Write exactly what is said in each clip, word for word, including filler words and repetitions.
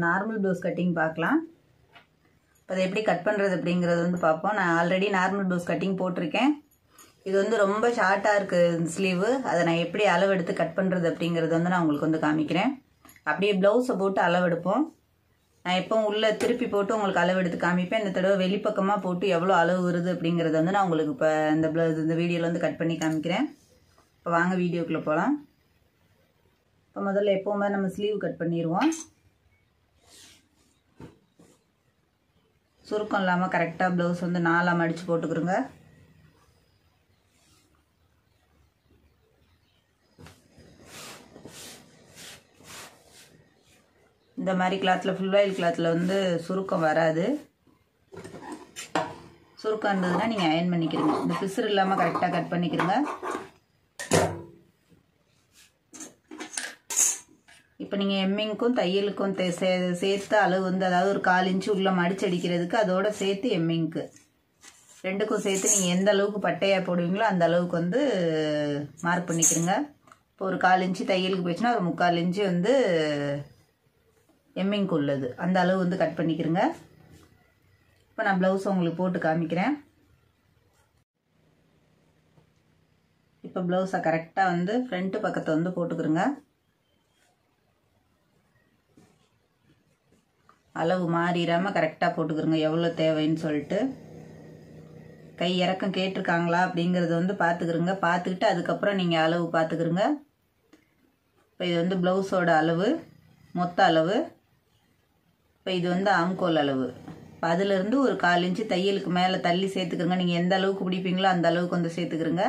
Normal blouse cutting பார்க்கலாம். இப்போ அதை எப்படி கட் பண்ணுறது அப்படிங்கிறது வந்து பார்ப்போம். நான் ஆல்ரெடி நார்மல் ப்ளவுஸ் கட்டிங் போட்டிருக்கேன். இது வந்து ரொம்ப ஷார்ட்டாக இருக்குது ஸ்லீவு. அதை நான் எப்படி அளவெடுத்து கட் பண்ணுறது அப்படிங்கிறது வந்து நான் உங்களுக்கு வந்து காமிக்கிறேன். அப்படியே ப்ளவுஸை போட்டு அளவெடுப்போம். நான் எப்போ உள்ளே திருப்பி போட்டு உங்களுக்கு அளவெடுத்து காமிப்பேன். இந்த தடவை வெளிப்பக்கமாக போட்டு எவ்வளோ அளவு வருது அப்படிங்கிறத வந்து நான் உங்களுக்கு இப்போ இந்த ப்ளவுஸ் இந்த வீடியோவில் வந்து கட் பண்ணி காமிக்கிறேன். இப்போ வாங்க வீடியோக்குள்ளே போகலாம். இப்போ முதல்ல எப்போவுமே நம்ம ஸ்லீவ் கட் பண்ணிடுவோம். சுருக்கம் இல்லாமல் கரெக்டாக ப்ளவுஸ் வந்து நாலாக மடித்து போட்டுக்கிறோங்க. இந்த மாதிரி கிளாத்தில் ஃபுல் ஆயில் கிளாத்தில் வந்து சுருக்கம் வராது. சுருக்கம் இருந்ததுன்னா நீங்கள் அயன் பண்ணிக்கிறீங்க. இந்த பிசுறு இல்லாமல் கரெக்டாக கட் பண்ணிக்கிறீங்க. இப்போ நீங்கள் எம்மிங்க்கும் தையலுக்கும் சே சேர்த்து அளவு வந்து அதாவது ஒரு கால் இன்ச்சு உள்ள மடிச்சு அடிக்கிறதுக்கு அதோட சேர்த்து எம்மிங்க்கு ரெண்டுக்கும் சேர்த்து நீங்கள் எந்த அளவுக்கு பட்டையாக போடுவீங்களோ அந்த அளவுக்கு வந்து மார்க் பண்ணிக்கிறீங்க. இப்போ ஒரு கால் இன்ச்சு தையலுக்கு போயிடுச்சுன்னா ஒரு முக்கால் இன்ச்சு வந்து எம்மிங்க்கு உள்ளது அந்த அளவு வந்து கட் பண்ணிக்கிறேங்க. இப்போ நான் ப்ளவுஸ் உங்களுக்கு போட்டு காமிக்கிறேன். இப்போ ப்ளவுஸை கரெக்டாக வந்து ஃப்ரண்ட்டு பக்கத்தை வந்து போட்டுக்கிறேங்க. அளவு மாறிடாமல் கரெக்டாக போட்டுக்கிறோங்க எவ்வளோ தேவைன்னு சொல்லிட்டு. கை இறக்கம் கேட்டிருக்காங்களா அப்படிங்கிறத வந்து பார்த்துக்கிறோங்க. பார்த்துக்கிட்டு அதுக்கப்புறம் நீங்கள் அளவு பார்த்துக்கிறோங்க. இப்போ இது வந்து ப்ளவுஸோட அளவு மொத்த அளவு. இப்போ இது வந்து ஆம்கோல் அளவு. இப்போ அதிலிருந்து ஒரு கால் இன்ச்சு தையலுக்கு மேலே தள்ளி சேர்த்துக்கிறோங்க. நீங்கள் எந்த அளவுக்கு பிடிப்பீங்களோ அந்த அளவுக்கு வந்து சேர்த்துக்கிறோங்க.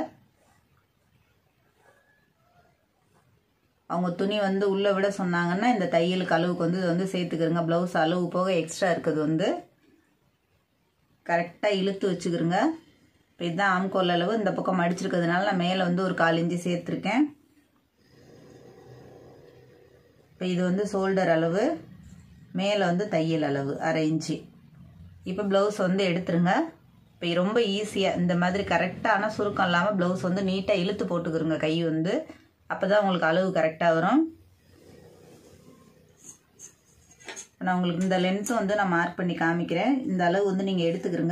அவங்க துணி வந்து உள்ளே விட சொன்னாங்கன்னா இந்த தையலுக்கு அளவுக்கு வந்து இது வந்து சேர்த்துக்கிறோங்க. ப்ளவுஸ் அளவு போக எக்ஸ்ட்ரா இருக்குது வந்து கரெக்டாக இழுத்து வச்சுக்கிறோங்க. இப்போ இதுதான் ஆம்கோல் அளவு. இந்த பக்கம் மடிச்சிருக்கிறதுனால நான் மேலே வந்து ஒரு கால் இன்ச்சு சேர்த்துருக்கேன். இப்போ இது வந்து ஷோல்டர் அளவு, மேலே வந்து தையல் அளவு அரை இன்ச்சு. இப்போ ப்ளவுஸ் வந்து எடுத்துருங்க. இப்போ ரொம்ப ஈஸியாக இந்த மாதிரி கரெக்டான சுருக்கம் இல்லாமல் ப்ளவுஸ் வந்து நீட்டாக இழுத்து போட்டுக்கிறோங்க. கை வந்து அப்போ தான் உங்களுக்கு அளவு கரெக்டாக வரும். நான் உங்களுக்கு இந்த லென்த்து வந்து நான் மார்க் பண்ணி காமிக்கிறேன். இந்த அளவு வந்து நீங்கள் எடுத்துக்கிறங்க.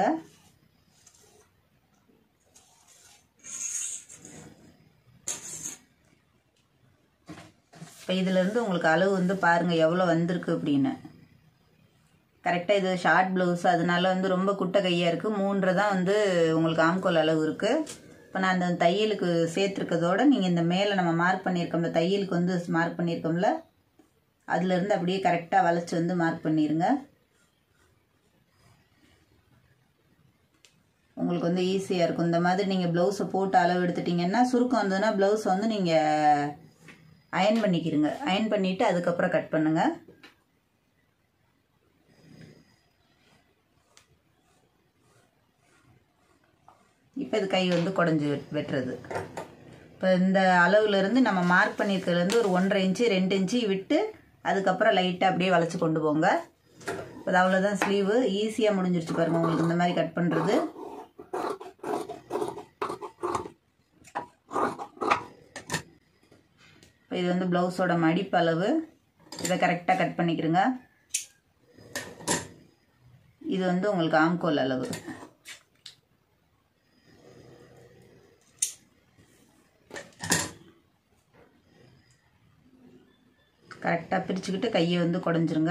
இப்போ இதிலேருந்து உங்களுக்கு அளவு வந்து பாருங்கள் எவ்வளோ வந்திருக்கு அப்படின்னு. கரெக்டாக இது ஷார்ட் ப்ளவுஸ் அதனால வந்து ரொம்ப குட்டை கையாக இருக்குது. மூன்றரை தான் வந்து உங்களுக்கு ஆம்கோல் அளவு இருக்குது. இப்போ நான் அந்த தையலுக்கு சேர்த்துருக்கதோட நீங்கள் இந்த மேலே நம்ம மார்க் பண்ணியிருக்கோம்ல தையலுக்கு வந்து மார்க் பண்ணியிருக்கோம்ல அதுலேருந்து அப்படியே கரெக்டாக வளைச்சி வந்து மார்க் பண்ணிடுங்க. உங்களுக்கு வந்து ஈஸியாக இருக்கும். இந்த மாதிரி நீங்கள் ப்ளவுஸை போட்டு அளவு எடுத்துட்டிங்கன்னா சுருக்கம் வந்ததுன்னா ப்ளவுஸை வந்து நீங்கள் அயன் பண்ணிக்கிறீங்க. அயன் பண்ணிவிட்டு அதுக்கப்புறம் கட் பண்ணுங்கள். இப்போ இது கை வந்து குடஞ்சி வெட்டுறது. இப்போ இந்த அளவுலேருந்து நம்ம மார்க் பண்ணியிருக்கிறதுலேருந்து ஒரு ஒன்றரை இன்ச்சு ரெண்டு இன்ச்சு விட்டு அதுக்கப்புறம் லைட்டாக அப்படியே வளைச்சி கொண்டு போங்க. இப்போ அது அவ்வளோதான் ஸ்லீவு. ஈஸியாக முடிஞ்சிருச்சு பாருங்கள் உங்களுக்கு இந்த மாதிரி கட் பண்ணுறது. இப்போ இது வந்து ப்ளவுஸோட மடிப்பு அளவு. இதை கரெக்டாக கட் பண்ணிக்கிறோங்க. இது வந்து உங்களுக்கு ஆம்கோல் அளவு. கரெக்டாக பிரிச்சுக்கிட்டு கையை வந்து குடஞ்சிருங்க.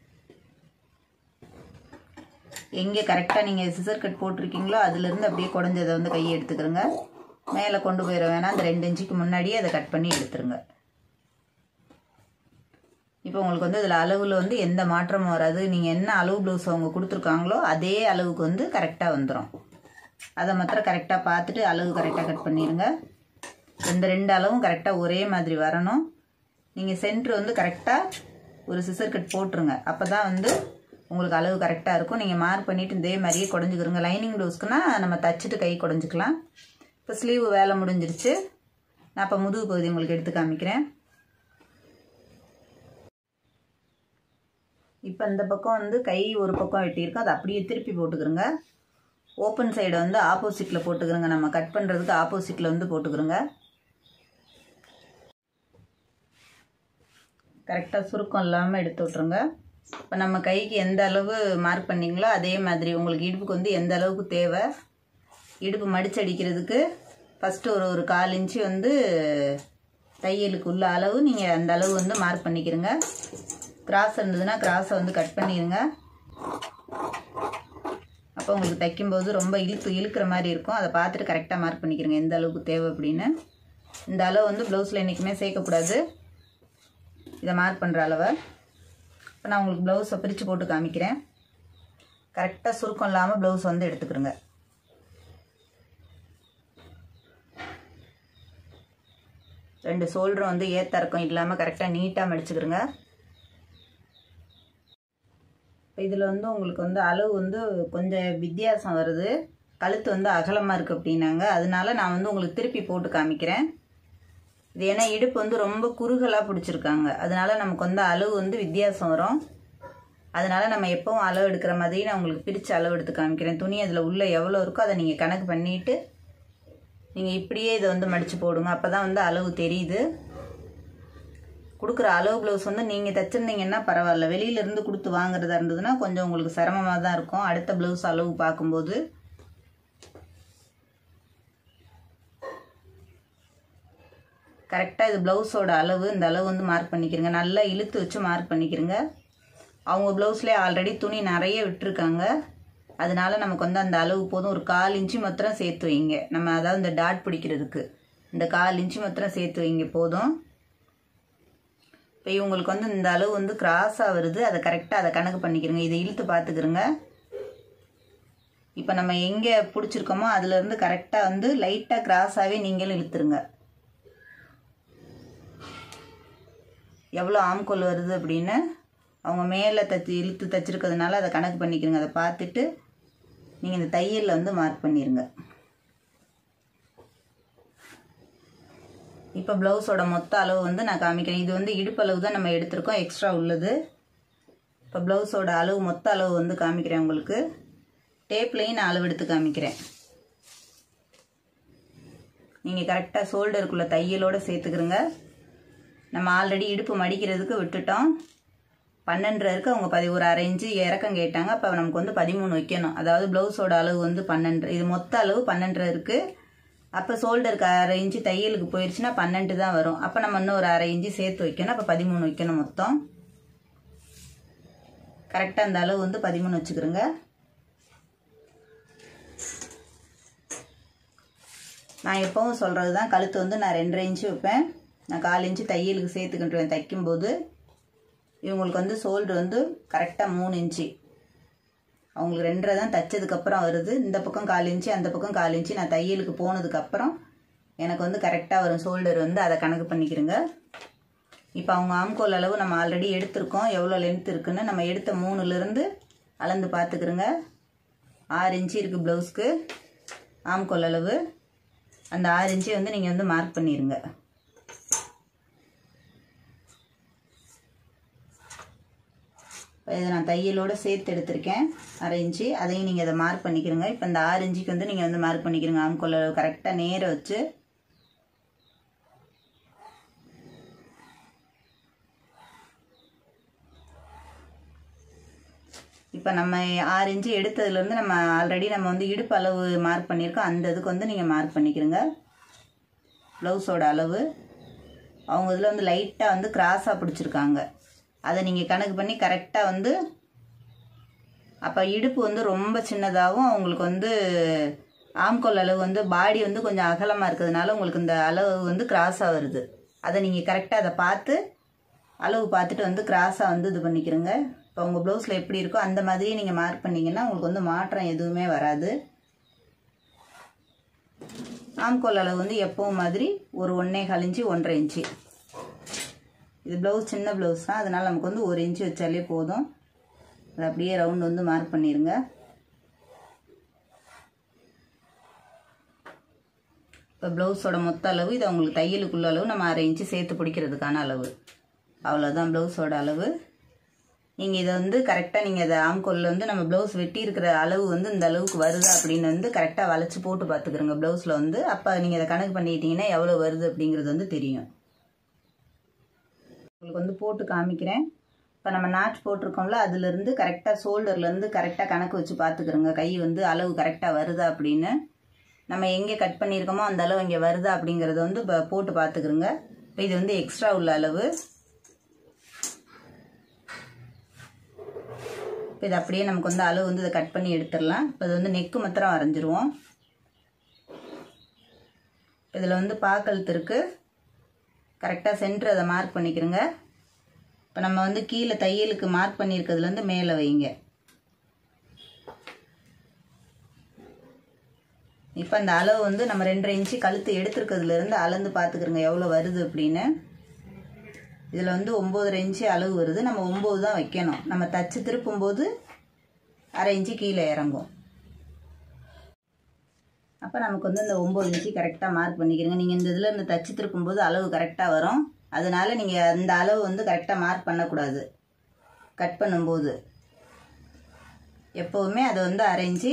எங்கே கரெக்டாக நீங்கள் சிசர் கட் போட்டிருக்கீங்களோ அதுலேருந்து அப்படியே குடஞ்சதை வந்து கையை எடுத்துக்கிறோங்க. மேலே கொண்டு போயிட வேணாம். அந்த ரெண்டு இன்ச்சுக்கு முன்னாடியே அதை கட் பண்ணி எடுத்துருங்க. இப்போ உங்களுக்கு வந்து இதில் அளவில் வந்து எந்த மாற்றமும் வராது. நீங்கள் என்ன அளவு ப்ளவுஸ் அவங்க கொடுத்துருக்காங்களோ அதே அளவுக்கு வந்து கரெக்டாக வந்துடும். அதை மாத்திரம் கரெக்டாக பார்த்துட்டு அளவு கரெக்டாக கட் பண்ணிடுங்க. இந்த ரெண்டு அளவும் கரெக்டாக ஒரே மாதிரி வரணும். நீங்கள் சென்ட்ரு வந்து கரெக்டாக ஒரு சிசர் கட் போட்டுருங்க. அப்போ தான் வந்து உங்களுக்கு அளவு கரெக்டாக இருக்கும். நீங்கள் மார்க் பண்ணிவிட்டு இதே மாதிரியே குடஞ்சிக்கிறோங்க. லைனிங் ப்ளவுஸ்க்குனா நம்ம தச்சுட்டு கை குடஞ்சிக்கலாம். இப்போ ஸ்லீவ் வேலை முடிஞ்சிருச்சு. நான் இப்போ முதுகு பகுதி உங்களுக்கு எடுத்து காமிக்கிறேன். இப்போ இந்த பக்கம் வந்து கை ஒரு பக்கம் வெட்டியிருக்கோம். அதை அப்படியே திருப்பி போட்டுக்கிறோங்க. ஓப்பன் சைடை வந்து ஆப்போசிட்டில் போட்டுக்கிறோங்க. நம்ம கட் பண்ணுறதுக்கு ஆப்போசிட்டில் வந்து போட்டுக்கிறோங்க. கரெக்டாக சுருக்கம் இல்லாமல் எடுத்து விட்ருங்க. இப்போ நம்ம கைக்கு எந்த அளவு மார்க் பண்ணிங்களோ அதே மாதிரி உங்களுக்கு இடுப்புக்கு வந்து எந்த அளவுக்கு தேவை, இடுப்பு மடிச்சு அடிக்கிறதுக்கு ஃபஸ்ட்டு ஒரு ஒரு கால் இன்ச்சு வந்து தையலுக்கு உள்ள அளவு நீங்கள் அந்த அளவு வந்து மார்க் பண்ணிக்கிறங்க. கிராஸ் இருந்ததுன்னா கிராஸை வந்து கட் பண்ணிடுங்க. அப்போ உங்களுக்கு தைக்கும்போது ரொம்ப இழுத்து இழுக்கிற மாதிரி இருக்கும். அதை பார்த்துட்டு கரெக்டாக மார்க் பண்ணிக்கிறங்க எந்த அளவுக்கு தேவை அப்படின்னு. இந்த அளவு வந்து ப்ளவுஸில் என்றைக்குமே சேர்க்கக்கூடாது, இதை மார்க் பண்ணுற அளவை. இப்போ நான் உங்களுக்கு ப்ளவுஸை பிரித்து போட்டு காமிக்கிறேன். கரெக்டாக சுருக்கம் இல்லாமல் ப்ளவுஸ் வந்து எடுத்துக்கிறங்க. ரெண்டு ஷோல்டரும் வந்து ஏத்தறக்கம் இல்லாமல் கரெக்டாக நீட்டாக மடிச்சுக்கிறங்க. இப்போ இதில் வந்து உங்களுக்கு வந்து அளவு வந்து கொஞ்சம் வித்தியாசம் வருது. கழுத்து வந்து அகலமாக இருக்குது அப்படின்னாங்க, அதனால நான் வந்து உங்களுக்கு திருப்பி போட்டு காமிக்கிறேன். இது ஏன்னா இடுப்பு வந்து ரொம்ப குறுகலாக பிடிச்சிருக்காங்க, அதனால நமக்கு வந்து அளவு வந்து வித்தியாசம் வரும். அதனால நம்ம எப்பவும் அளவு எடுக்கிற மாதிரி நான் உங்களுக்கு பிரித்து அளவு எடுத்து காமிக்கிறேன். துணி அதில் உள்ள எவ்வளோ இருக்கோ அதை நீங்கள் கணக்கு பண்ணிவிட்டு நீங்கள் இப்படியே இதை வந்து மடித்து போடுங்க. அப்போ தான் வந்து அளவு தெரியுது. கொடுக்குற அளவு ப்ளவுஸ் வந்து நீங்கள் தைச்சிருந்தீங்கன்னா பரவாயில்ல, வெளியிலேருந்து கொடுத்து வாங்குறதா இருந்ததுன்னா கொஞ்சம் உங்களுக்கு சிரமமாக தான் இருக்கும் அடுத்த ப்ளவுஸ் அளவு பார்க்கும்போது. கரெக்டாக இது ப்ளவுஸோட அளவு, இந்த அளவு வந்து மார்க் பண்ணிக்கிறங்க. நல்லா இழுத்து வச்சு மார்க் பண்ணிக்கிறங்க. அவங்க ப்ளவுஸ்லேயே ஆல்ரெடி துணி நிறைய விட்டுருக்காங்க, அதனால நமக்கு வந்து அந்த அளவு போதும். ஒரு கால் இன்ச்சு மாத்திரம் சேர்த்து வைங்க. நம்ம அதாவது இந்த டாட் பிடிக்கிறதுக்கு இந்த கால் இன்ச்சு மாத்திரம் சேர்த்து வைங்க போதும். இப்போ இவங்களுக்கு வந்து இந்த அளவு வந்து கிராஸாக வருது, அதை கரெக்டாக அதை கணக்கு பண்ணிக்கிறங்க. இதை இழுத்து பார்த்துக்கிறங்க. இப்போ நம்ம எங்கே பிடிச்சிருக்கோமோ அதுலேருந்து கரெக்டாக வந்து லைட்டாக கிராஸாகவே நீங்களும் இழுத்துருங்க. எவ்வளோ ஆம்கோல் வருது அப்படின்னு அவங்க மேலே தச்சு இழுத்து தைச்சிருக்கிறதுனால அதை கணக்கு பண்ணிக்கிறங்க. அதை பார்த்துட்டு நீங்கள் இந்த தையலில் வந்து மார்க் பண்ணிடுங்க. இப்போ ப்ளவுஸோட மொத்த அளவு வந்து நான் காமிக்கிறேன். இது வந்து இடுப்பு அளவு தான் நம்ம எடுத்திருக்கோம், எக்ஸ்ட்ரா உள்ளது. இப்போ ப்ளவுஸோட அளவு மொத்த அளவு வந்து காமிக்கிறேன் உங்களுக்கு. டேப்லையும் நான் அளவு எடுத்து காமிக்கிறேன். நீங்கள் கரெக்டாக ஷோல்டருக்குள்ளே தையலோடு சேர்த்துக்கிறங்க. நம்ம ஆல்ரெடி இடுப்பு மடிக்கிறதுக்கு விட்டுட்டோம். பன்னெண்டரை இருக்குது, அவங்க பதி ஒரு அரை இன்ச்சு இறக்கம் கேட்டாங்க. அப்போ நமக்கு வந்து பதிமூணு வைக்கணும். அதாவது ப்ளவுஸோட அளவு வந்து பன்னெண்டு, இது மொத்த அளவு பன்னெண்டரை இருக்குது. அப்போ ஷோல்டருக்கு அரை இன்ச்சு தையலுக்கு போயிடுச்சுன்னா பன்னெண்டு தான் வரும். அப்போ நம்ம இன்னும் ஒரு அரை இன்ச்சு சேர்த்து வைக்கணும். அப்போ பதிமூணு வைக்கணும் மொத்தம். கரெக்டாக அந்த அளவு வந்து பதிமூணு வச்சுக்கிறோங்க. நான் எப்பவும் சொல்கிறது தான், கழுத்து வந்து நான் ரெண்டரை இன்ச்சு வைப்பேன். நான் கால் இன்ச்சு தையலுக்கு சேர்த்துக்கிட்டுருவேன் தைக்கும்போது. இவங்களுக்கு வந்து ஷோல்டர் வந்து கரெக்டாக மூணு இன்ச்சு, அவங்களுக்கு ரெண்டரை தான் தைச்சதுக்கப்புறம் வருது. இந்த பக்கம் கால் இன்ச்சு, அந்த பக்கம் கால் இன்ச்சு நான் தையலுக்கு போனதுக்கப்புறம் எனக்கு வந்து கரெக்டாக வரும் ஷோல்டர் வந்து. அதை கணக்கு பண்ணிக்கிறங்க. இப்போ அவங்க ஆம்கோல் அளவு நம்ம ஆல்ரெடி எடுத்திருக்கோம், எவ்வளோ லென்த் இருக்குன்னு நம்ம எடுத்த மூணுலேருந்து அளந்து பார்த்துக்கிறோங்க. ஆறு இன்ச்சு இருக்குது ப்ளவுஸ்க்கு ஆம்கோல் அளவு. அந்த ஆறு இன்ச்சை வந்து நீங்கள் வந்து மார்க் பண்ணிடுங்க. இதை நான் தையலோடு சேர்த்து எடுத்திருக்கேன் அரை இன்ச்சு, அதையும் நீங்கள் இதை மார்க் பண்ணிக்கிறங்க. இப்போ இந்த ஆறு இன்ச்சுக்கு வந்து நீங்கள் வந்து மார்க் பண்ணிக்கிறங்க. ஆம்கோல் அளவு கரெக்டாக நேராக வச்சு இப்போ நம்ம ஆறு இன்ச்சு எடுத்ததுலேருந்து நம்ம ஆல்ரெடி நம்ம வந்து இடுப்பு அளவு மார்க் பண்ணியிருக்கோம், அந்த இதுக்கு வந்து நீங்கள் மார்க் பண்ணிக்கிறங்க. ப்ளவுஸோட அளவு அவங்க இதில் வந்து லைட்டாக வந்து கிராஸாக பிடிச்சிருக்காங்க, அதை நீங்கள் கணக்கு பண்ணி கரெக்டாக வந்து. அப்போ இடுப்பு வந்து ரொம்ப சின்னதாகவும் அவங்களுக்கு வந்து ஆம்கோல் அளவு வந்து பாடி வந்து கொஞ்சம் அகலமாக இருக்கிறதுனால உங்களுக்கு இந்த அளவு வந்து கிராஸாக வருது. அதை நீங்கள் கரெக்டாக அதை பார்த்து அளவு பார்த்துட்டு வந்து கிராஸாக வந்து இது பண்ணிக்கிறங்க. இப்போ உங்கள் ப்ளவுஸில் எப்படி இருக்கோ அந்த மாதிரியே நீங்கள் மார்க் பண்ணிங்கன்னா உங்களுக்கு வந்து மாற்றம் எதுவுமே வராது. ஆம்கோல் அளவு வந்து எப்பவும் மாதிரி ஒரு ஒன்றே கால் இன்ச்சு ஒன்றரை இன்ச்சு. இது ப்ளவுஸ் சின்ன ப்ளவுஸ் தான், அதனால் நமக்கு வந்து ஒரு இன்ச்சு வச்சாலே போதும். அதை அப்படியே ரவுண்ட் வந்து மார்க் பண்ணிடுங்க. இப்போ ப்ளவுஸோட மொத்த அளவு இது உங்களுக்கு தையலுக்குள்ள அளவு, நம்ம அரை இன்ச்சு சேர்த்து பிடிக்கிறதுக்கான அளவு. அவ்வளோதான் ப்ளவுஸோட அளவு. நீங்கள் இதை வந்து கரெக்டாக நீங்கள் அதை ஆம்கோலில் வந்து நம்ம ப்ளவுஸ் வெட்டி இருக்கிற அளவு வந்து இந்த அளவுக்கு வருது அப்படின்னு வந்து கரெக்டாக வளைச்சி போட்டு பார்த்துக்கிறோங்க ப்ளவுஸில் வந்து. அப்போ நீங்கள் அதை கணக்கு பண்ணிக்கிட்டீங்கன்னா எவ்வளோ வருது அப்படிங்கிறது வந்து தெரியும். உங்களுக்கு வந்து போட்டு காமிக்கிறேன். இப்போ நம்ம நாட் போட்டிருக்கோம்ல, அதுலேருந்து கரெக்டாக ஷோல்டர்லேருந்து கரெக்டாக கணக்கு வச்சு பார்த்துக்கிறோங்க. கை வந்து அளவு கரெக்டாக வருதா அப்படின்னு. நம்ம எங்கே கட் பண்ணியிருக்கோமோ அந்த அளவு இங்கே வருதா அப்படிங்கிறத வந்து போட்டு பார்த்துக்கிறோங்க. இப்போ இது வந்து எக்ஸ்ட்ரா உள்ள அளவு. இப்போ இது அப்படியே நமக்கு வந்து அளவு வந்து இதை கட் பண்ணி எடுத்துடலாம். இப்போ இது வந்து நெக்கு மாத்திரம் வரைஞ்சிருவோம். இதில் வந்து பாக்கழுத்து இருக்குது, கரெக்டாக சென்டர் அதை மார்க் பண்ணிக்கிறோங்க. இப்போ நம்ம வந்து கீழே தையலுக்கு மார்க் பண்ணியிருக்கிறதுலேருந்து மேலே வைங்க. இப்போ அந்த அளவு வந்து நம்ம ரெண்டரை இன்ச்சு கழுத்து எடுத்துருக்கிறதுலேருந்து அளந்து பார்த்துக்கிறோங்க எவ்வளோ வருது அப்படின்னு. இதில் வந்து ஒம்போதரை இன்ச்சு அளவு வருது. நம்ம ஒம்பது தான் வைக்கணும். நம்ம தச்சு திருப்பும்போது அரை இன்ச்சு கீழே இறங்கும். அப்போ நமக்கு வந்து இந்த ஒம்பது இன்ச்சு கரெக்டாக மார்க் பண்ணிக்கிறீங்க. நீங்கள் இந்த இதில் இந்த தச்சு திருப்பும்போது அளவு கரெக்டாக வரும். அதனால நீங்கள் அந்த அளவு வந்து கரெக்டாக மார்க் பண்ணக்கூடாது. கட் பண்ணும்போது எப்போவுமே அதை வந்து அரை இன்ச்சு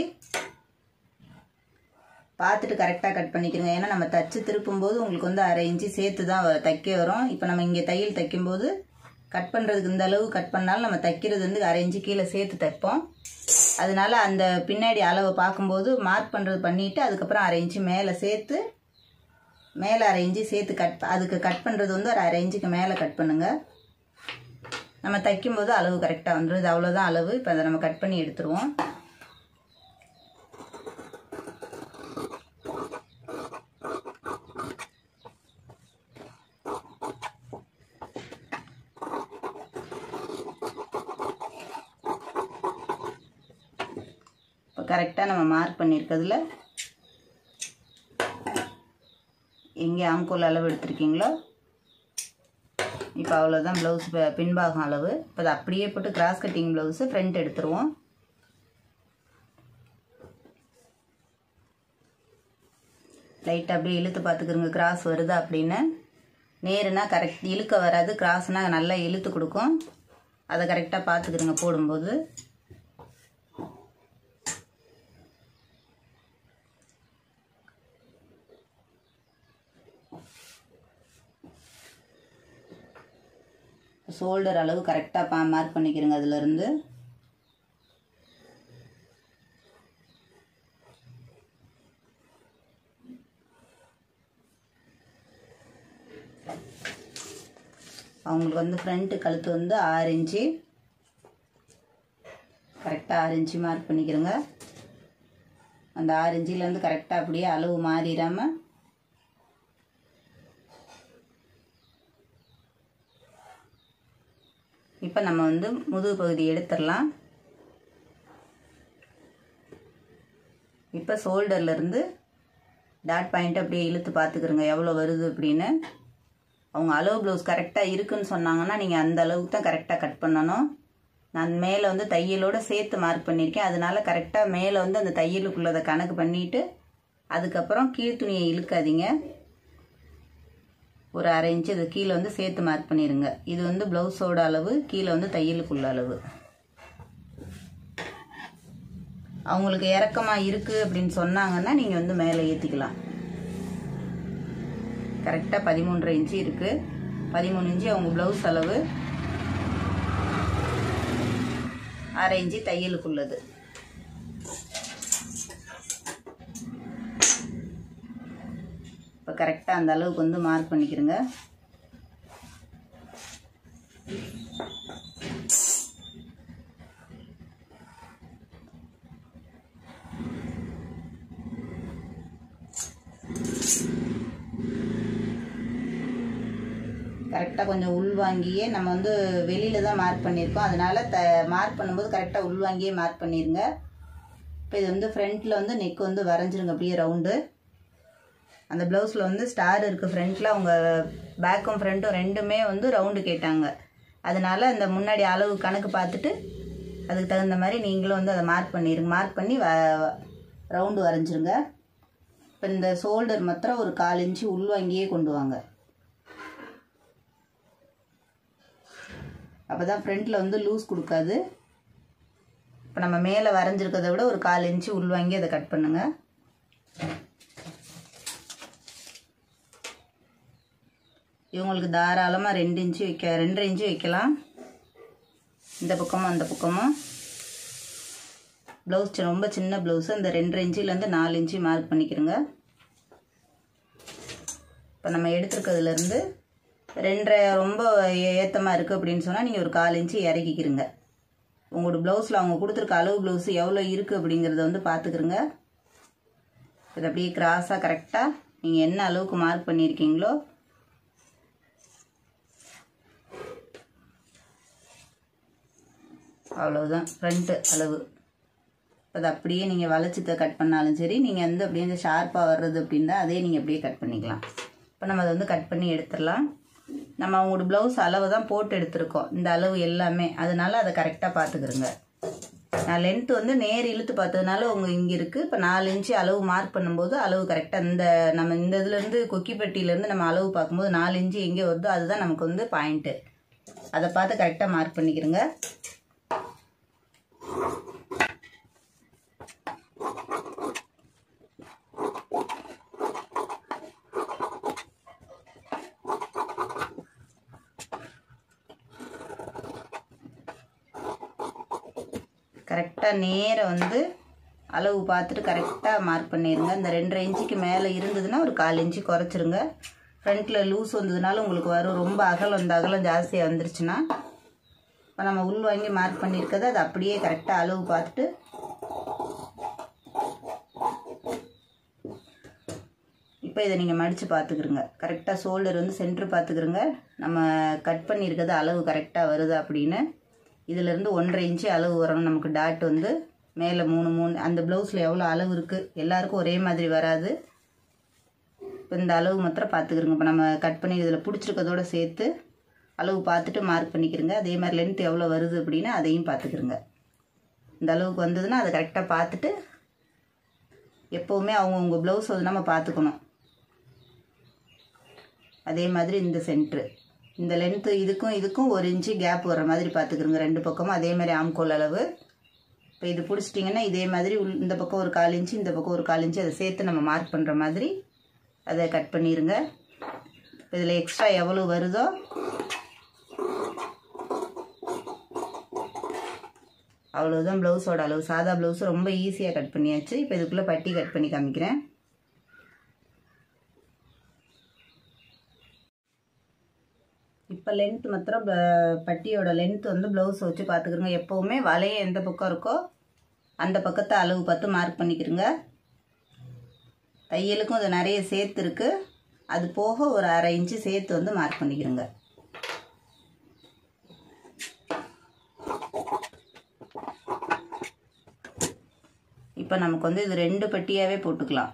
பார்த்துட்டு கரெக்டாக கட் பண்ணிக்கிறோங்க. ஏன்னா நம்ம தச்சு திருப்பும்போது உங்களுக்கு வந்து அரை இன்ச்சு சேர்த்து தான் தைக்க வரும். இப்போ நம்ம இங்கே தையல் தைக்கும்போது கட் பண்ணுறதுக்கு இந்த அளவு கட் பண்ணாலும் நம்ம தைக்கிறது வந்து அரை இன்ச்சு கீழே சேர்த்து தைப்போம். அதனால அந்த பின்னாடி அளவை பார்க்கும்போது மார்க் பண்ணுறது பண்ணிவிட்டு அதுக்கப்புறம் அரை இன்ச்சு மேலே சேர்த்து மேலே அரை இன்ச்சு சேர்த்து கட் அதுக்கு கட் பண்ணுறது வந்து ஒரு அரை இன்ச்சுக்கு மேலே கட் பண்ணுங்கள். நம்ம தைக்கும்போது அளவு கரெக்டாக வந்துடும். இது அவ்வளோதான் அளவு. இப்போ அதை நம்ம கட் பண்ணி எடுத்துருவோம். இப்போ கரெக்டாக நம்ம மார்க் பண்ணியிருக்கிறதுல எங்கே ஆம்கோல் அளவு எடுத்திருக்கீங்களோ இப்போ அவ்வளோதான் ப்ளவுஸ் பின்பாகம் அளவு. இப்போ அதை அப்படியே போட்டு கிராஸ் கட்டிங் ப்ளவுஸு ஃப்ரண்ட் எடுத்துருவோம். லைட்டாக அப்படியே இழுத்து பார்த்துக்கிறோங்க கிராஸ் வருதா அப்படின்னு. நேருனா கரெக்ட் இழுக்க வராது, கிராஸ்னால் நல்லா இழுத்து கொடுக்கும். அதை கரெக்டாக பார்த்துக்கிறோங்க போடும்போது. ஷோல்டர் அளவு கரெக்டாக மார்க் பண்ணிக்கிறோங்க. அதுலேருந்து அவங்களுக்கு வந்து ஃப்ரண்ட்டு கழுத்து வந்து ஆறு இன்ச்சு கரெக்டாக ஆறு இன்ச்சு மார்க் பண்ணிக்கிறோங்க. அந்த ஆறு இன்ச்சிலேருந்து கரெக்டாக அப்படியே அளவு மாறிடாமல் இப்போ நம்ம வந்து முதுகு பகுதி எடுத்துடலாம். இப்போ ஷோல்டர்லேருந்து டாட் பாயிண்ட் அப்படியே இழுத்து பார்த்துக்கிறோங்க எவ்வளோ வருது அப்படின்னு. அவங்க அளவு ப்ளவுஸ் கரெக்டாக இருக்குன்னு சொன்னாங்கன்னா நீங்கள் அந்த அளவுக்கு தான் கரெக்டாக கட் பண்ணணும். நான் மேலே வந்து தையலோடு சேர்த்து மார்க் பண்ணியிருக்கேன். அதனால கரெக்டாக மேலே வந்து அந்த தையலுக்குள்ளதை கணக்கு பண்ணிவிட்டு அதுக்கப்புறம் கீழ் துணியை இழுக்காதீங்க. ஒரு அரை இன்ச்சு இது கீழே வந்து சேர்த்து மார்க் பண்ணிடுங்க. இது வந்து ப்ளவுஸோட அளவு, கீழே வந்து தையலுக்குள்ள அளவு. அவங்களுக்கு இறக்கமாக இருக்குது அப்படின்னு சொன்னாங்கன்னா நீங்கள் வந்து மேலே ஏற்றிக்கலாம். கரெக்டாக பதிமூன்றரை இன்ச்சு இருக்குது. பதிமூணு இன்ச்சு அவங்க ப்ளவுஸ் அளவு, அரை இன்ச்சு தையலுக்குள்ளது. இப்போ கரெக்டாக அந்த அளவுக்கு வந்து மார்க் பண்ணிக்கிறோங்க. கரெக்டாக கொஞ்சம் உள்வாங்கியே நம்ம வந்து வெளியில் தான் மார்க் பண்ணியிருக்கோம். அதனால் த மார்க் பண்ணும்போது கரெக்டாக உள்வாங்கியே மார்க் பண்ணிடுங்க. இப்போ இது வந்து ஃப்ரண்ட்டில் வந்து நெக் வந்து வரைஞ்சிருங்க அப்படியே ரவுண்டு. அந்த ப்ளவுஸில் வந்து ஸ்டார் இருக்குது ஃப்ரண்ட்டில். அவங்க பேக்கும் ஃப்ரண்ட்டும் ரெண்டுமே வந்து ரவுண்டு கேட்டாங்க. அதனால் அந்த முன்னாடி அளவு கணக்கு பார்த்துட்டு அதுக்கு தகுந்த மாதிரி நீங்களும் வந்து அதை மார்க் பண்ணிடுங்க. மார்க் பண்ணி வ ரவுண்டு வரைஞ்சிருங்க. இப்போ இந்த ஷோல்டர் மாத்திரம் ஒரு கால் இன்ச்சு உள்வாங்கியே கொண்டு வாங்க. அப்போ தான் ஃப்ரண்ட்டில் வந்து லூஸ் கொடுக்காது. இப்போ நம்ம மேலே வரைஞ்சிருக்கிறத விட ஒரு கால் இன்ச்சு உள்வாங்கி அதை கட் பண்ணுங்கள். இவங்களுக்கு தாராளமாக ரெண்டு இன்ச்சு வைக்க ரெண்டரை இன்ச்சு வைக்கலாம். இந்த பக்கமும் அந்த பக்கமும் ப்ளவுஸ் ரொம்ப சின்ன ப்ளவுஸு இந்த ரெண்டரை இன்ச்சிலேருந்து நாலு இன்ச்சு மார்க் பண்ணிக்கிறோங்க. இப்போ நம்ம எடுத்துருக்கிறதுலேருந்து ரெண்டரை ரொம்ப ஏற்றமாக இருக்குது அப்படின்னு சொன்னால் நீங்கள் ஒரு கால் இன்ச்சு இறக்கிக்கிறங்க. உங்களோட ப்ளவுஸில் அவங்க கொடுத்துருக்க அளவு ப்ளவுஸு எவ்வளோ இருக்குது அப்படிங்கிறத வந்து பார்த்துக்கிறங்க. இது அப்படியே கிராஸாக கரெக்டாக நீங்கள் என்ன அளவுக்கு மார்க் பண்ணியிருக்கீங்களோ அவ்வளோதான் ஃப்ரண்ட்டு அளவு. அது அப்படியே நீங்கள் வளைச்சத்தை கட் பண்ணாலும் சரி, நீங்கள் வந்து அப்படியே ஷார்ப்பாக வர்றது அப்படின்னா அதே நீங்கள் அப்படியே கட் பண்ணிக்கலாம். இப்போ நம்ம அதை வந்து கட் பண்ணி எடுத்துடலாம். நம்ம அவங்களோட ப்ளவுஸ் அளவு தான் போட்டு எடுத்துருக்கோம், இந்த அளவு எல்லாமே. அதனால் அதை கரெக்டாக பார்த்துக்கிறோங்க. நான் லென்த்து வந்து நேர் இழுத்து பார்த்ததுனால உங்கள் இங்கே இருக்குது. இப்போ நாலு இன்ச்சு அளவு மார்க் பண்ணும்போது அளவு கரெக்டாக இந்த நம்ம இந்த இதுலேருந்து கொக்கிப்பட்டியிலேருந்து நம்ம அளவு பார்க்கும்போது நாலு இன்ச்சு எங்கே வருதோ அதுதான் நமக்கு வந்து பாயிண்ட்டு. அதை பார்த்து கரெக்டாக மார்க் பண்ணிக்கிறோங்க. கரெக்டாக நேராக வந்து அளவு பார்த்துட்டு கரெக்டாக மார்க் பண்ணிடுங்க. இந்த ரெண்டரை இன்ச்சுக்கு மேலே இருந்ததுன்னா ஒரு கால் இன்ச்சு குறைச்சிருங்க. ஃப்ரண்ட்டில் லூஸ் வந்ததுனால உங்களுக்கு வரும். ரொம்ப அகலம் இந்த அகலம் ஜாஸ்தியாக வந்துருச்சுன்னா இப்போ நம்ம உள் வாங்கி மார்க் பண்ணியிருக்கிறது அது அப்படியே கரெக்டாக அளவு பார்த்துட்டு இப்போ இதை நீங்கள் மடித்து பார்த்துக்குறங்க. கரெக்டாக ஷோல்டர் வந்து சென்ட்ரு பார்த்துக்குறங்க. நம்ம கட் பண்ணியிருக்கிறது அளவு கரெக்டாக வருது அப்படின்னு. இதிலேருந்து ஒன்றரை இன்ச்சு அளவு வரணும் நமக்கு. டாட் வந்து மேலே மூணு மூணு அந்த ப்ளவுஸில் எவ்வளோ அளவு இருக்குது எல்லாருக்கும் ஒரே மாதிரி வராது. இப்போ இந்த அளவு மாத்திரம் பார்த்துக்குறங்க. இப்போ நம்ம கட் பண்ணி இதில் பிடிச்சிருக்கதோடு சேர்த்து அளவு பார்த்துட்டு மார்க் பண்ணிக்கிறங்க. அதே மாதிரி லென்த் எவ்வளோ வருது அப்படின்னா அதையும் பார்த்துக்குறங்க. இந்த அளவுக்கு வந்ததுன்னா அதை கரெக்டாக பார்த்துட்டு எப்போவுமே அவங்க உங்கள் ப்ளவுஸ் வந்து நம்ம பார்த்துக்கணும். அதே மாதிரி இந்த சென்ட்ரு இந்த லென்த்து இதுக்கும் இதுக்கும் ஒரு இன்ச்சு கேப் வர மாதிரி பார்த்துக்குறங்க. ரெண்டு பக்கமும் அதே மாதிரி ஆம்கோல் அளவு. இப்போ இது பிடிச்சிட்டிங்கன்னா இதே மாதிரி உள் இந்த பக்கம் ஒரு கால் இன்ச்சு இந்த பக்கம் ஒரு கால் இன்ச்சு அதை சேர்த்து நம்ம மார்க் பண்ணுற மாதிரி அதை கட் பண்ணிடுங்க. இதில் எக்ஸ்ட்ரா எவ்வளோ வருதோ அவ்வளோதான் ப்ளவுஸோட அளவு. சாதா ப்ளவுஸு ரொம்ப ஈஸியாக கட் பண்ணியாச்சு. இப்போ இதுக்குள்ளே பட்டி கட் பண்ணி காமிக்கிறேன். இப்போ லென்த் மாத்திரம் பட்டியோட லென்த் வந்து ப்ளவுஸ் வச்சு பார்த்துக்கிறோங்க. எப்போவுமே வலையை எந்த பக்கம் இருக்கோ அந்த பக்கத்தை அளவு பார்த்து மார்க் பண்ணிக்கிறோங்க. தையலுக்கும் அது நிறைய சேர்த்து இருக்குது. அது போக ஒரு அரை இன்ச்சு சேர்த்து வந்து மார்க் பண்ணிக்கிறோங்க. இப்போ நமக்கு வந்து இது ரெண்டு பட்டியாகவே போட்டுக்கலாம்.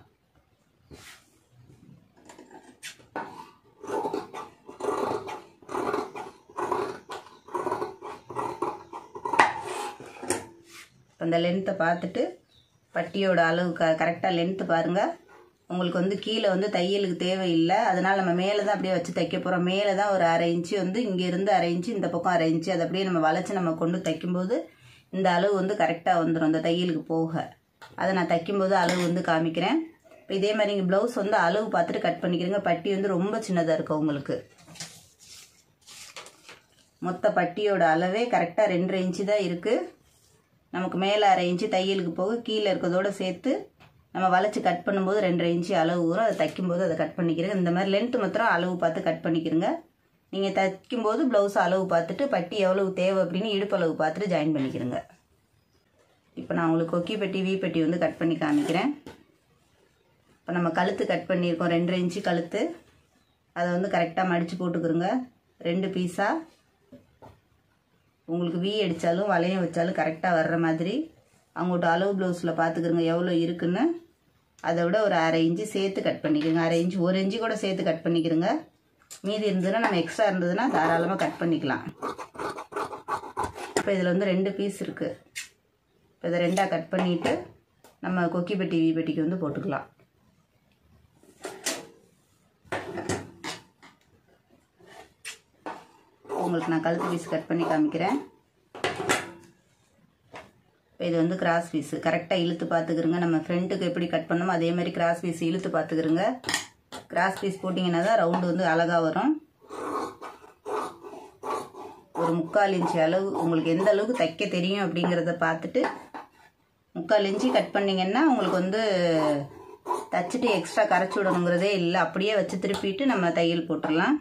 அந்த லென்த்தை பார்த்துட்டு பட்டியோட அளவு க கரெக்டாக லென்த்து பாருங்கள். உங்களுக்கு வந்து கீழே வந்து தையலுக்கு தேவையில்லை. அதனால் நம்ம மேலே தான் அப்படியே வச்சு தைக்க போகிறோம். மேலே தான் ஒரு அரை இன்ச்சு வந்து இங்கேருந்து அரை இன்ச்சு இந்த பக்கம் அரை இன்ச்சு அதை அப்படியே நம்ம வளைச்சி நம்ம கொண்டு தைக்கும்போது இந்த அளவு வந்து கரெக்டாக வந்துடும் அந்த தையலுக்கு போக. அதை நான் தைக்கும்போது அளவு வந்து காமிக்கிறேன். இப்போ இதே மாதிரி நீங்கள் ப்ளவுஸ் வந்து அளவு பார்த்துட்டு கட் பண்ணிக்கிறீங்க. பட்டி வந்து ரொம்ப சின்னதாக இருக்கும் உங்களுக்கு. மொத்த பட்டியோட அளவே கரெக்டாக ரெண்டரை இன்ச்சு தான் இருக்குது. நமக்கு மேலே அரை இன்ச்சு தையலுக்கு போக கீழே இருக்கிறதோடு சேர்த்து நம்ம வளைச்சி கட் பண்ணும்போது ரெண்டரை இன்ச்சு அளவு வரும். அதை தைக்கும்போது அதை கட் பண்ணிக்கிறேங்க. இந்த மாதிரி லென்த்து மாத்திரம் அளவு பார்த்து கட் பண்ணிக்கிறங்க. நீங்கள் தைக்கும்போது ப்ளவுஸ் அளவு பார்த்துட்டு பட்டி எவ்வளவு தேவை அப்படின்னு இடுப்பு அளவு பார்த்துட்டு ஜாயின் பண்ணிக்கிறங்க. இப்போ நான் உங்களுக்கு கொக்கி பட்டி வீ பட்டி வந்து கட் பண்ணி காமிக்கிறேன். இப்போ நம்ம கழுத்து கட் பண்ணியிருக்கோம் ரெண்டரை இன்ச்சு கழுத்து. அதை வந்து கரெக்டாக மடித்து போட்டுக்கிறோங்க. ரெண்டு பீஸாக உங்களுக்கு வீ அடித்தாலும் வளையம் வச்சாலும் கரெக்டாக வர்ற மாதிரி அவங்கள்ட்ட அளவு ப்ளவுஸில் பார்த்துக்கிறோங்க எவ்வளோ இருக்குன்னு. அதை விட ஒரு அரை இன்ச்சு சேர்த்து கட் பண்ணிக்கிறோங்க. அரை இன்ச்சு ஒரு இன்ச்சு கூட சேர்த்து கட் பண்ணிக்கிறோங்க. மீதி இருந்ததுன்னா நம்ம எக்ஸ்ட்ரா இருந்ததுன்னா தாராளமாக கட் பண்ணிக்கலாம். இப்போ இதில் வந்து ரெண்டு பீஸ் இருக்குது. இப்போ இதை ரெண்டாக கட் பண்ணிவிட்டு நம்ம கொக்கி பெட்டி வீ பெட்டிக்கு வந்து போட்டுக்கலாம். உங்களுக்கு நான் கழுத்து பீஸ் கட் பண்ணி காமிக்கிறேன். இப்போ இது வந்து கிராஸ் பீஸு கரெக்டாக இழுத்து பார்த்துக்கிறங்க. நம்ம ஃப்ரண்ட்டுக்கு எப்படி கட் பண்ணோமோ அதே மாதிரி கிராஸ் பீஸ் இழுத்து பார்த்துக்கிறங்க. கிராஸ் பீஸ் போட்டிங்கன்னா தான் ரவுண்டு வந்து அழகாக வரும். ஒரு முக்கால் இன்ச்சு அளவு உங்களுக்கு எந்த அளவுக்கு தைக்க தெரியும் அப்படிங்கிறத பார்த்துட்டு முக்கால் இன்ச்சு கட் பண்ணிங்கன்னா உங்களுக்கு வந்து தைச்சிட்டு எக்ஸ்ட்ரா கரைச்சி விடணுங்கிறதே இல்லை. அப்படியே வச்சு திருப்பிட்டு நம்ம தையல் போட்டுடலாம்.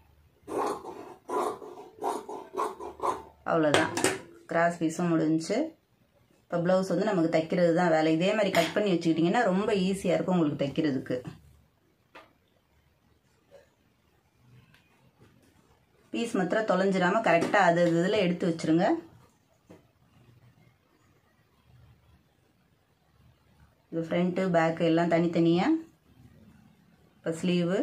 அவ்வளோதான், கிராஸ் பீஸும் முடிஞ்சு. இப்போ ப்ளவுஸ் வந்து நமக்கு தைக்கிறது தான் வேலை. இதே மாதிரி கட் பண்ணி வச்சுக்கிட்டிங்கன்னா ரொம்ப ஈஸியாக இருக்கும் உங்களுக்கு தைக்கிறதுக்கு. பீஸ் மாத்திரம் தொலைஞ்சிடாமல் கரெக்டாக அது இதில் எடுத்து வச்சுருங்க. இது ஃப்ரண்ட்டு பேக்கு எல்லாம் தனித்தனியாக. இப்போ ஸ்லீவு,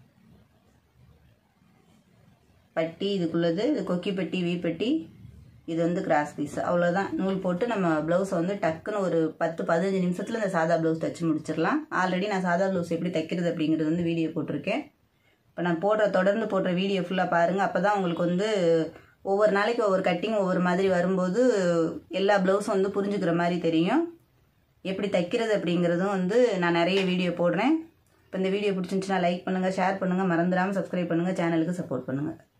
பட்டி இதுக்குள்ளது, இது கொக்கி பட்டி, வீ பட்டி, இது வந்து கிராஸ் பீஸ். அவ்வளோதான். நூல் போட்டு நம்ம ப்ளவுஸை வந்து டக்குன்னு ஒரு பத்து பதினஞ்சு நிமிஷத்தில் இந்த சாதா ப்ளவுஸ் தைச்சி முடிச்சிடலாம். ஆல்ரெடி நான் சாதா ப்ளவுஸ் எப்படி தைக்கிறது அப்படிங்கிறது வந்து வீடியோ போட்டிருக்கேன். இப்போ நான் போடுற தொடர்ந்து போடுற வீடியோ ஃபுல்லாக பாருங்கள். அப்போ தான் உங்களுக்கு வந்து ஒவ்வொரு நாளைக்கு ஒவ்வொரு கட்டிங் ஒவ்வொரு மாதிரி வரும்போது எல்லா ப்ளவுஸும் வந்து புரிஞ்சுக்கிற மாதிரி தெரியும். எப்படி தைக்கிறது அப்படிங்கிறதும் வந்து நான் நிறைய வீடியோ போடுறேன். இப்போ இந்த வீடியோ பிடிச்சிருந்துச்சுன்னா லைக் பண்ணுங்கள், ஷேர் பண்ணுங்கள், மறந்துடாமல் சப்ஸ்கிரைப் பண்ணுங்கள், சேனலுக்கு சப்போர்ட் பண்ணுங்கள்.